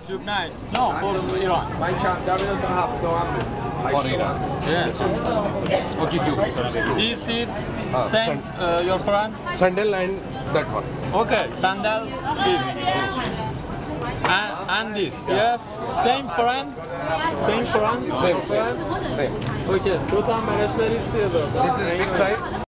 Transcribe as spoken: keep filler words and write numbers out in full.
Lebanon. No, for Iran. My chance, that will have to happen. For Iran. Yes. Okay, good. This is Ah, same, uh, your friend? Sandal and that one. Okay, sandal, this. And, and this, yes. Same friend? Same friend? Same, Friend? same. Okay, two time management is This is big size.